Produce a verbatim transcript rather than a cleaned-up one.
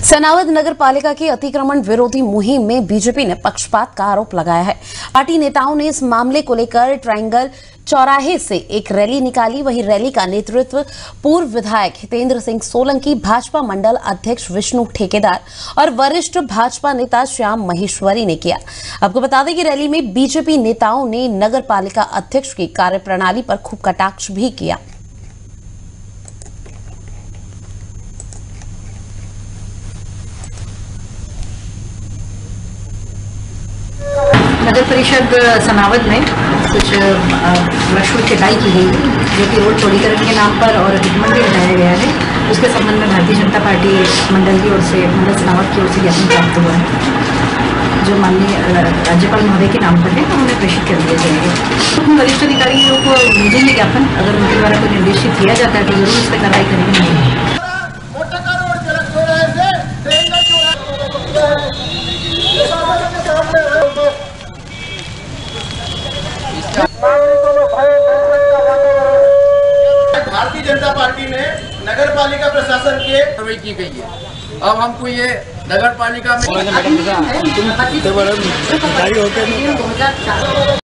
सनावद नगर पालिका की अतिक्रमण विरोधी मुहिम में बीजेपी ने पक्षपात का आरोप लगाया है। पार्टी नेताओं ने इस मामले को लेकर ट्रायंगल चौराहे से एक रैली निकाली। वहीं रैली का नेतृत्व पूर्व विधायक हितेंद्र सिंह सोलंकी, भाजपा मंडल अध्यक्ष विष्णु ठेकेदार और वरिष्ठ भाजपा नेता श्याम महेश्वरी ने किया। आपको बता दें कि रैली में बीजेपी नेताओं ने नगर पालिका अध्यक्ष की कार्यप्रणाली पर खूब कटाक्ष भी किया। नगर परिषद सनावद में कुछ वृक्षों की कटाई की गई है, जो कि रोड चौड़ीकरण के नाम पर और अतिक्रमण भी हटाया गया है। उसके संबंध में भारतीय जनता पार्टी मंडल की ओर से मंडल सनावद की ओर से ज्ञापन प्राप्त हुआ है, जो माननीय राज्यपाल महोदय के नाम पर है, तो उन्हें प्रेषित कर दिया जाएगा। तो वरिष्ठ अधिकारियों को भेजेंगे ज्ञापन। अगर उनके द्वारा कोई निर्देशित किया जाता है तो जरूर इस पर कार्रवाई करेंगे। भारतीय जनता पार्टी ने नगर पालिका प्रशासन के कार्रवाई की गई है। अब हमको ये नगर पालिका में